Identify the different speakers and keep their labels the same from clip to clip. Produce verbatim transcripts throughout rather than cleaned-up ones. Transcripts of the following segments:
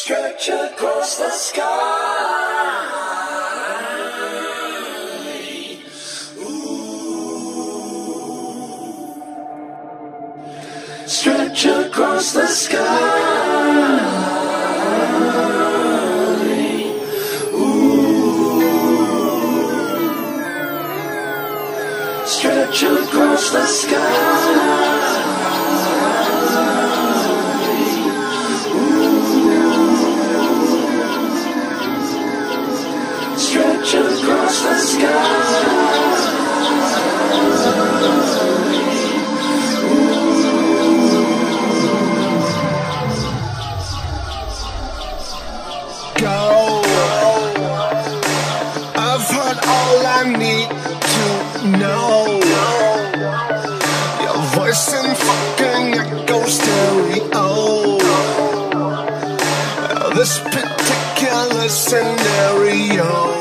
Speaker 1: Stretch across the sky. Ooh. Stretch across the sky. Ooh. Stretch across the sky. Stretch across the sky.
Speaker 2: Go. I've heard all I need to know. Your voice in fucking echo stereo. This particular scenario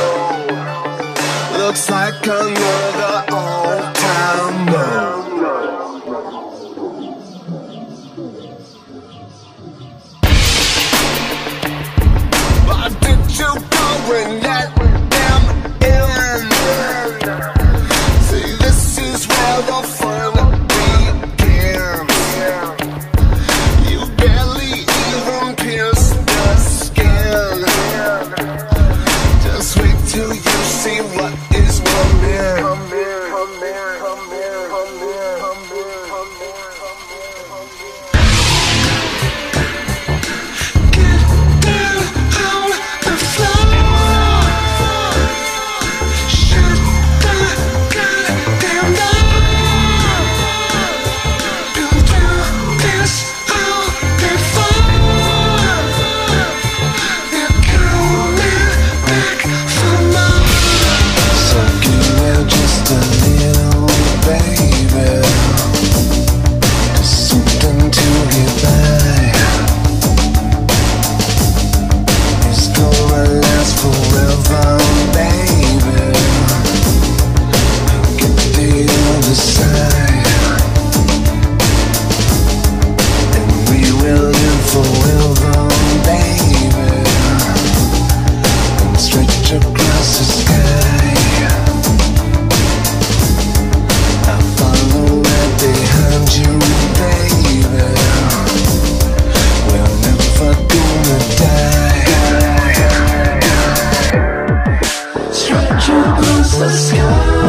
Speaker 2: looks like another all-time low. But did you go and let them in? See, this is where the fun begins. You barely even pierce the skin. Just wait till you see what is coming. Get down on the floor. Shut the goddamn door. Been through this all before. They're coming back for more. So give me just a little, baby, just something to get by. It's gonna last forever, baby. Get the other side, and we will live forever, baby, and stretch across the sky. I follow right behind you, baby. We're never gonna die.
Speaker 1: Stretch across the sky.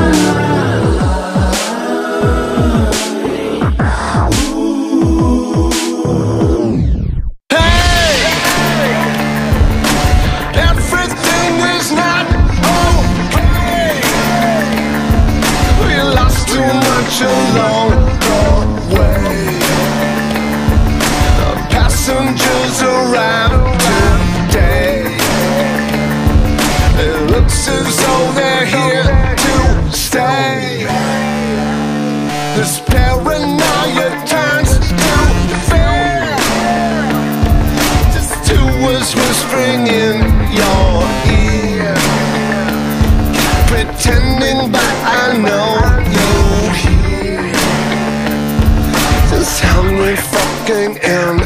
Speaker 2: Everything is not okay. We lost too much along the way. The passengers arrived today. It looks as though they're here to stay. This paranoia turns to fear. Just two was whispering in your ear, pretending but I know you hear. Just how many fucking am